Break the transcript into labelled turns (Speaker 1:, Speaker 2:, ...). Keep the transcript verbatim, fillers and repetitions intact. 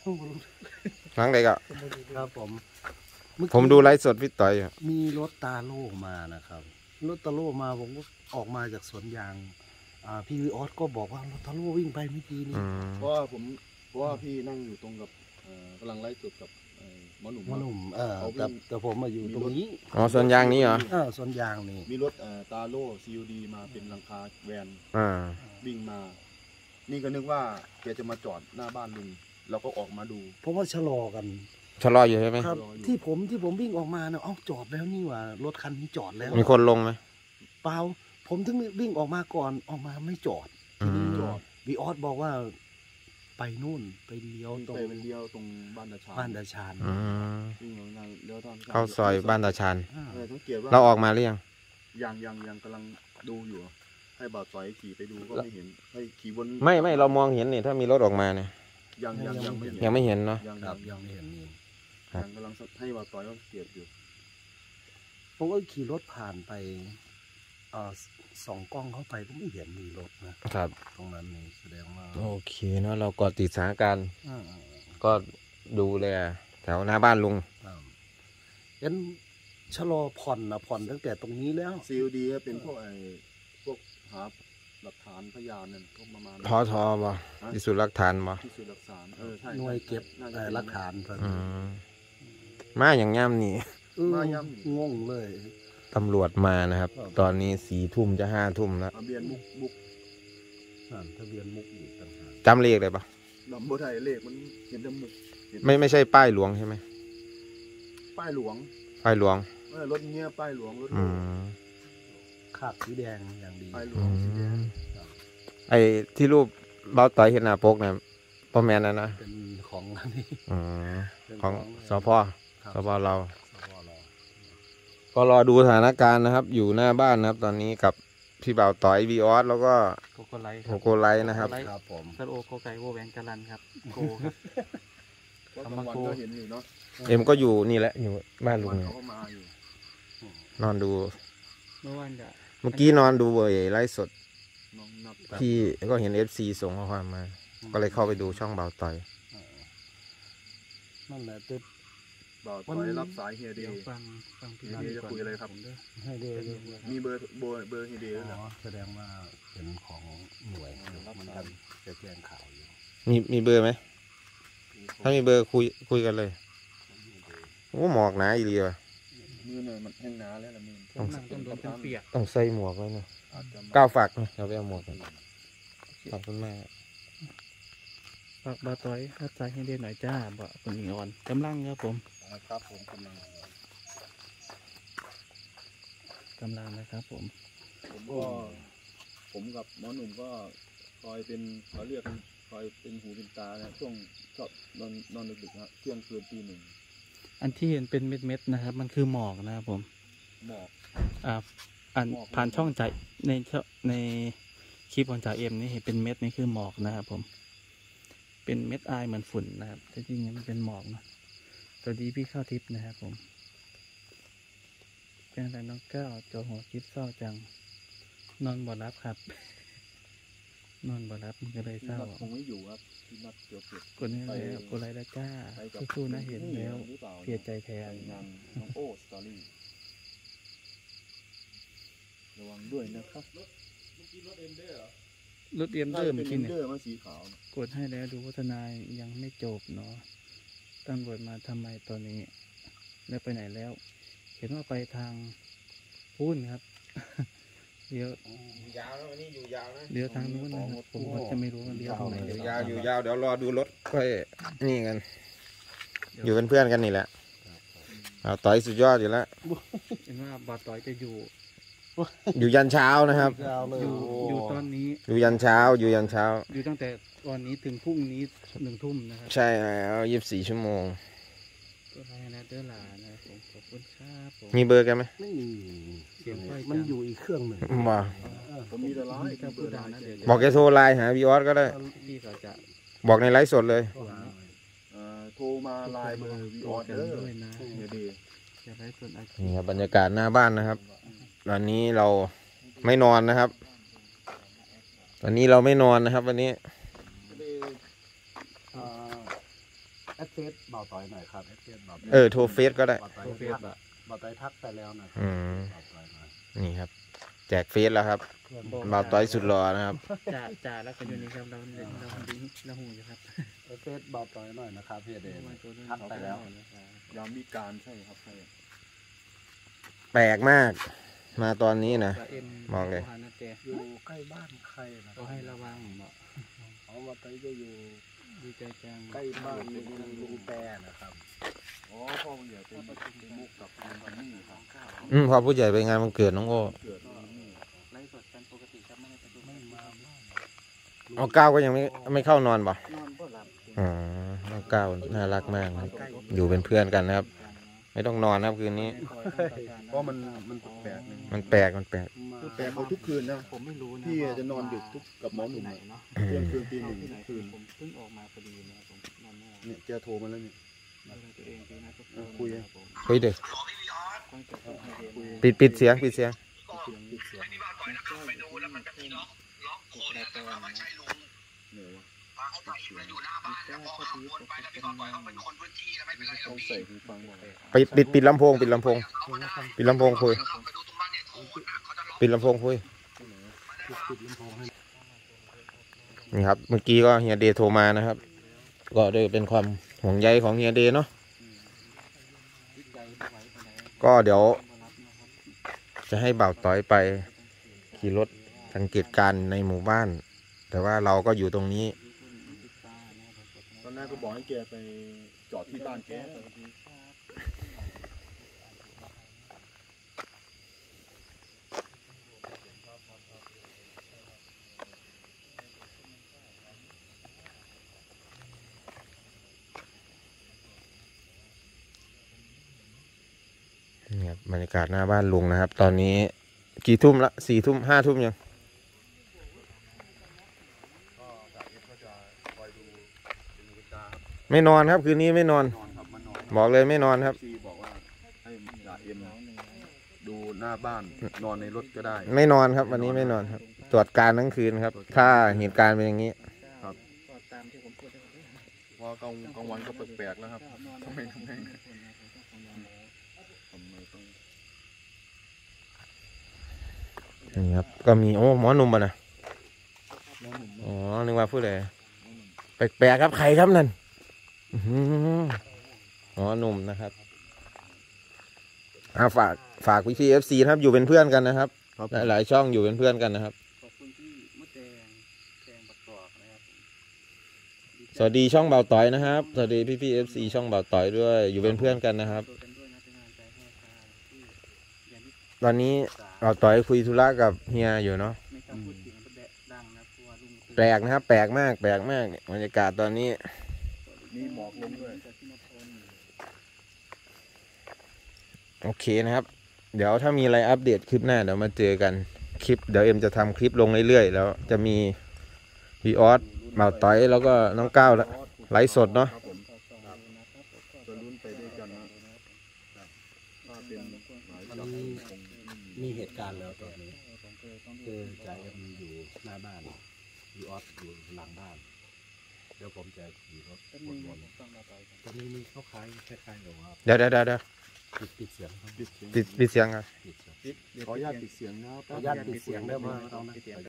Speaker 1: ครั้งใดก็
Speaker 2: ครับผม
Speaker 1: ผมดูไลฟ์สดพี่ต่อย
Speaker 2: มีรถตาโล่มานะครับรถตาโล่มาผมก็ออกมาจากสวนยางอ่าพี่วิออสก็บอกว่ารถตาโล่วิ่งไปเมื่อกี้นี้
Speaker 3: เพราะว่าผมเพราะว่าพี่นั่งอยู่ตรงกับกำลังไลฟ์สดกับหมอหนุ่ม
Speaker 2: หมอหนุ่มเออแต่แต่ผมมาอยู่ตรงนี้
Speaker 1: อ๋อสวนยางนี้เหรอ
Speaker 2: เออสวนยางนี่
Speaker 3: มีรถตาโล่ซีอูดีมาเป็นหลังคาแวนวิ่งมานี่ก็นึกว่าแกจะมาจอดหน้าบ้านลุงเราก็ออกมาดู
Speaker 2: เพราะว่าชะลอกัน
Speaker 1: ชะลออยู่ใช่ไหม
Speaker 2: ครับที่ผมที่ผมวิ่งออกมาเนาะเอ้าจอดแล้วนี่ว่ารถคันนี้จอดแล้ว
Speaker 1: มีคนลงไหม
Speaker 2: เปล่าผมถึงวิ่งออกมาก่อนออกมาไม่จอดจอดวีออสบอกว่าไปนู่นไปเลี้ยวตรง
Speaker 3: ไปเลี้ยวตรงบ้านตาชาน
Speaker 2: บ้านตาชาน
Speaker 3: วิ่งงานเลี้ยวทาง
Speaker 1: เข้าซอยบ้านตาชาน
Speaker 3: สังเกตว่า
Speaker 1: เราออกมาหรือยัง
Speaker 3: ยังยังยังกำลังดูอยู่ให้บ่าวสอยขี่ไปดูก็ไม่เห็นให้ขี่วน
Speaker 1: ไม่ไม่เรามองเห็นนี่ถ้ามีรถออกมาเนี่ย
Speaker 3: ยังยังยังไม่
Speaker 1: ยังไม่เห็นเนาะ
Speaker 3: ยัง
Speaker 2: ยังไม่เห็นนี่
Speaker 3: ยังกำลังให้บ่าวสอยเขาเกียดอยู่
Speaker 2: ผมก็ขี่รถผ่านไปสองกล้องเข้าไปก็ไม่เห็นมีรถนะครับตรงนั้นนี่แสดงว่า
Speaker 1: โอเคเนาะเราก็ติดสถานการณ์ก็ดูเลยแถวหน้าบ้านลุง
Speaker 2: ยันชะลอผ่อนนะผ่อนตั้งแต่ตรงนี้แล้ว
Speaker 3: ซีลดีเป็นพวกไอ้พวกหาหลักฐานพยานนั่นก็ประมาณ
Speaker 1: พอทอบ่พิสูจน์หลักฐานบ่
Speaker 3: พิสูจน์หลักฐานเออใช่
Speaker 2: หน่วยเก็บหลักฐาน
Speaker 1: มาอย่างย่ำนี่
Speaker 2: มาย่ำงงเลย
Speaker 1: ตำรวจมานะครับตอนนี้สี่ทุ่มจะห้าทุ่มแล้ว
Speaker 3: ทะเบียนมุกมุก
Speaker 2: ทะเบียนมุกอีกต่างหาก
Speaker 1: จำเลขได้ปะ
Speaker 3: ลำโบไทยเลขมันเห็นแต่มุก
Speaker 1: ไม่ไม่ใช่ป้ายหลวงใช่ไหม
Speaker 3: ป้ายหลวง
Speaker 1: ป้ายหลวง
Speaker 3: เออรถเงี้ยป้ายหลวงรถ
Speaker 2: ขาดสีแดงอย่างดี
Speaker 3: ป้ายหลวงสีแดง
Speaker 1: ไอ้ที่รูปเบาต่อยเห็นหน้าปกเนี่ยพ่อแม่นั่นนะ
Speaker 2: เป็นของอันนี้
Speaker 1: ของสพสพเราก็รอดูสถานการณ์นะครับอยู่หน้าบ้านนะครับตอนนี้กับพี่เบาต่อยวีออสแล้วก็
Speaker 4: โกโกไล
Speaker 1: โกโกไลนะครับ
Speaker 2: ครับผม
Speaker 4: สโอโกไกโวแหวนกาลันครับโกครับ
Speaker 3: กำลังก็เห็นอยู่เนาะ
Speaker 1: เอ็มก็อยู่นี่แหละอยู่บ้านลุงนอนดู
Speaker 4: เมื่อวานจะ
Speaker 1: เมื่อกี้นอนดูเวยไลฟ์สดพี่ก็เห็นเอฟซีส่งข้อความมาก็เลยเข้าไปดูช่องเบาต่อย
Speaker 2: นั่นแหละตึ๊ด
Speaker 3: บ่าวต่อยรับสายเฮียเดย์
Speaker 4: ฟังฟังพี่
Speaker 3: เฮียจะคุยอะไรครับ
Speaker 2: ให้เดย์
Speaker 3: มีเบอร์เบอร์เบอร์เฮียเดย์
Speaker 2: เหรอแสดงว่าเป็นของหน่วยมันทำจะแจ้งข่าวอยู่
Speaker 1: มีมีเบอร์ไหมถ้ามีเบอร์คุยคุยกันเลยโอ้หมอกหนาอีเดียว
Speaker 3: มือหน่อยมันแห้งหนาแล้วละมือ
Speaker 4: ต้องต้องโดนเป็นเปียก
Speaker 1: ต้องใส่หมวกไว้นะก้าวฝักนะเราไปเอาหมวกกันขอบคุณมาก
Speaker 4: ฝากบาต้อยถ้าใจให้เด่นหน่อยจ้าบ่คุณหญิงอ่อนกำลังครับผม
Speaker 3: ครับผมกำลัง
Speaker 4: กำลังนะครับผม
Speaker 3: ผมก็ผมกับหมอหนุ่มก็คอยเป็นเขาเรียกคอยเป็นหูเป็นตาเนี่ยช่วงชอบนอนนอนดึกๆนะเที่ยงคืนตีหนึ่ง
Speaker 4: อันที่เห็นเป็นเม็ดๆนะครับมันคือหมอกนะครับผม
Speaker 3: หมอก
Speaker 4: อ่าอันผ่านช่องจ่ายในในคลิปของจ่าเอ็มนี่เห็นเป็นเม็ดนี่คือหมอกนะครับผมเป็นเม็ดอายเหมือนฝุ่นนะครับแต่จริงๆมันเป็นหมอกนะสวัสดีพี่ข้าวทิพย์นะครับผมจังไรน้องเก้าจอหัวคลิปเศร้าจังนอนบ่รับครับนอนบ่รับมันก็เลยเศร้า
Speaker 3: คงไม่อยู่ครับที่นัดเกี่ยวกับ
Speaker 4: คนนี้แล้วคนไรแล้วจ้าสู้ๆนะเห็นแล้วเสียใจแทน
Speaker 3: งานน้องโอ้สตอรี่ระวังด้วยนะครับรถเมื่อกี้รถเอ็มเดอร์เหรอ
Speaker 4: รถเอ็มเดอร์มันกินเนี่ย
Speaker 3: สีขาว
Speaker 4: กดให้แล้วดูพัฒนายังไม่จบเนาะตำรวจมาทำไมตอนนี้แล้วไปไหนแล้วเห็นว่าไปทางพูนครับเดี๋ยวยาวแล้ววันนี้อยู่ยาวนะเดี๋ยวทางนู้นนะครับผมก็จะไม่รู้ว่าเลี้ยวตรงไหน
Speaker 1: อยู่ยาวอยู่ยาวเดี๋ยวรอดูรถค่อยนี่กันอยู่เป็นเพื่อนกันนี่แหละเอาต่อยสุดยอดอยู่แล้ว
Speaker 4: เห็นว่าบาต่อยจะอยู่
Speaker 1: อยู่ยันเช้านะครับ
Speaker 4: อยู่อยู่ตอนนี้
Speaker 1: อยู่ยันเช้าอยู่ยันเช้า
Speaker 4: อยู่ตั้งแต่ตอนนี้ถึงพรุ่งนี้หนึ่งทุ่มนะครับ
Speaker 1: ใช่แล้วยี่สิบสี่ชั่วโมง
Speaker 4: ก็ได้นะเด้อหลานนะผมขอบคุณครับผม
Speaker 1: มีเบอร์กันไหม
Speaker 2: ไม่มีเสียงไฟมันอยู่อีกเครื่องหนึ่ง
Speaker 1: มา
Speaker 3: ผมมีแต่ไลน์
Speaker 4: ถ้าพูดดังนะเดี๋ยว
Speaker 1: บอกแกโทรไลน์หาวีออสก็ได้
Speaker 4: พี่เขาจะ
Speaker 1: บอกในไลฟ์สดเลย
Speaker 3: โทรมาไลน์เบอร์วีออสด้วยนะเดี๋ยวดี
Speaker 1: นี่ครับบรรยากาศหน้าบ้านนะครับวันนี้เราไม่นอนนะครับวันนี้เราไม่นอนนะครับวันนี้
Speaker 2: แอดเฟซเบาต่อยหน่อยครับแอดเฟซเบาต่อย
Speaker 1: เออโทรเฟซก็ได้
Speaker 2: เบาต่อย
Speaker 4: โทรเฟซ
Speaker 2: ทักเบาต่อยทักไปแล้วนะครั
Speaker 1: อืม
Speaker 2: เบาต่อยหน่อย
Speaker 1: นี่ครับ แจกเฟซแล้วครับ
Speaker 2: เพื่อน
Speaker 4: บอก
Speaker 1: บ่าวต้อยสุดหล่อนะครับ
Speaker 4: จ่าจ่าแล้วก็อยู่นี่ครับเราเราเราดิ้งเราหูอยู่ครับ
Speaker 2: แอดเฟซเบาต่อยหน่อยนะครับพี่เดช ทักไปแล้ว
Speaker 3: ยามวิการใช่ครับใช่
Speaker 1: แปลกมาก มาตอนนี้นะ
Speaker 4: เอ็ม
Speaker 1: มองเลย
Speaker 4: โทรหานาแต
Speaker 2: อยู่ใกล้บ้านใครนะค
Speaker 4: ก็
Speaker 2: รับ
Speaker 4: ให้ระวังเนาะ
Speaker 2: เอามาไปก็อยู่
Speaker 4: ดีใจจัง
Speaker 2: ใกล้บ้านลุงลุงแปรนะครับ
Speaker 3: อ๋อพ่อผู้ใหญ่เป็นเป็นมุกกับเป็นบันนี่ครับ
Speaker 1: อืมพอผู้ใหญ่ไปงานวันเกิดน้องโอ้
Speaker 3: เกิดบันนี่
Speaker 4: ไลฟ์สดกันปกติครับไม่ได้ไปดู
Speaker 2: ไม่มาบ้าน
Speaker 1: เอาก้าวก็ยังไม่ไม่เข้านอนป่ะ
Speaker 4: นอนก็หลับ
Speaker 1: อ๋อน้องก้าวน่ารักมากครับอยู่เป็นเพื่อนกันนะครับ ไม่ต้องนอนนะครับคืนนี้
Speaker 3: เพราะมันมันแปลกๆนึง
Speaker 1: มันแปลกมันแปลก
Speaker 3: คือแปลกเขาทุกคืนนะ
Speaker 4: ผมไม่รู้นะ
Speaker 3: พี่จะนอนดึกทุกกับหมอหนุ่ม
Speaker 4: ไหน
Speaker 3: อะ
Speaker 4: เนาะ
Speaker 3: เที่ยงคืนตีหนึ่ง
Speaker 4: ที่ไหน
Speaker 3: ทุกคืน
Speaker 4: ผมเพิ่งออกมาพอดีนะครับผมนอนไม่หลับ
Speaker 3: เนี่ยแกโทรมาแล้วเนี่ย
Speaker 4: ตัวเองคือนะก็
Speaker 3: เออคุย
Speaker 4: ครับผม
Speaker 1: คุยเด็ก
Speaker 4: ตั้งแต่ต้นให้เรียน
Speaker 3: คุย
Speaker 1: ปิดปิดเสียงปิดเสียง
Speaker 3: เสียงเสียง
Speaker 4: ไปดูแล้วมันจะมีล็อกล็อกโคนแต่ว่าไม่ใช่ลุง
Speaker 3: เหนื่อยวะ
Speaker 4: ก็พอดีปกติเป็นคนพื้นที่แล้วไม่เป็นไร
Speaker 3: ต้องใส่หูฟังบอก
Speaker 1: ปิดปิดปิดลำโพงปิดลำโพงปิดลำโพงคุยปิดลำโพงคุย
Speaker 2: ปิดลำโพงให้
Speaker 1: นี่ครับเมื่อกี้ก็เฮียเดย์โทรมานะครับ ก็ด้วยเป็นความห่วงใยของเฮียเดย์เนาะก็เดี๋ยวจะให้บ่าวต้อยไปขี่รถสังเกตการณ์ในหมู่บ้าน แต่ว่าเราก็อยู่ตรงนี้
Speaker 3: ตอนแรกก็บอกให้แกไปจอดที่บ้านแก
Speaker 1: นี่ครับบรรยากาศหน้าบ้านลุงนะครับ ตอนนี้กี่ทุ่มละสี่ทุ่มห้าทุ่มยังไม่นอนครับคืนนี้ไม่นอน
Speaker 3: นอนครับมานอน
Speaker 1: บอกเลยไม่นอนครับ
Speaker 3: ซีบอกว่าให้จ่าเอ็มดูหน้าบ้านนอนในรถก็ได้
Speaker 1: ไม่นอนครับ วันนี้ไม่นอนครับ ตรวจการทั้งคืนครับ ถ้าเหตุการณ์เป็นอย่างนี้
Speaker 3: ครับ
Speaker 4: ก็ตามที่ผมพูดได้ไหม
Speaker 3: เพราะกลางกลางวันก็แปลกๆแล้วครับทำไมทำไมทำไมต้อง
Speaker 1: นี่ครับก็มีโอ้หมอหนุ่มป่ะนะ
Speaker 3: หมอหนุ่ม
Speaker 1: อ๋อนึกว่าพูดเลยแปลกๆครับใครครับนั่นอื้อหือหมอหนุ่มนะครับอ่าฝากฝากพี่พีเอฟซีครับอยู่เป็นเพื่อนกันนะครับ
Speaker 3: ครับ
Speaker 1: หลายๆช่องอยู่เป็นเพื่อนกันนะครับ
Speaker 4: ขอบคุณที่มดแดงแดงประกอบนะครับ
Speaker 1: สวัสดีช่องเบาต่อยนะครับสวัสดีพี่พีเอฟซีช่องเบาต่อยด้วยอยู่เป็นเพื่อนกันนะครับ
Speaker 4: ตัวกันด้วยนะเป็นกำลังใจให้ค่ะที่อย่างที่
Speaker 1: ตอนนี้เบาต่อยคุยธุระกับเฮียอยู่เนาะ
Speaker 4: ไม่กล้าพูดเสียงมันแดะดังนะกลัวลุง
Speaker 1: แปลกนะครับ แปลกมากแปลกมากเนี่ยบรรยากาศตอนนี้
Speaker 3: มีหมอกลงด้วย
Speaker 4: จากที่นพล
Speaker 1: โอเคนะครับ เดี๋ยวถ้ามีอะไรอัปเดตคลิปหน้าเดี๋ยวมาเจอกันคลิปเดี๋ยวเอ็มจะทำคลิปลงเรื่อยๆแล้วจะมีพี่ออสเบาต่อยแล้วก็น้องก้าวไลฟ์สดเนาะ
Speaker 3: ครับผมจะลุ้นไปด้วยกันนะถ้าเป็นหมาย
Speaker 2: มัน
Speaker 3: จับ
Speaker 2: มี
Speaker 3: คง
Speaker 2: มีเหตุการณ์แล้วตอนนี้คือจ่าเอ็มอยู่หน้าบ้านอยู่ออสอยู่หลังบ้านเดี๋ยวผมจะขี่รถ
Speaker 4: แป๊บ
Speaker 2: ว
Speaker 4: นึง
Speaker 2: น
Speaker 4: ผมฟังเราไปครับ
Speaker 2: ๆตอนนี้มีเขาขายคล้ายๆกับว่า
Speaker 1: เดี๋ยวเดี๋ยวเดี๋ยวเดี๋ยว
Speaker 2: ปิดปิดเสียงครับ
Speaker 3: ปิดเสียง
Speaker 1: ปิดปิดเสียงครับ
Speaker 2: ปิดเสียง
Speaker 3: ขออนุญาตปิดเสียงนะ
Speaker 2: ขออนุญาตปิดเสียงได้ไหมเอานะ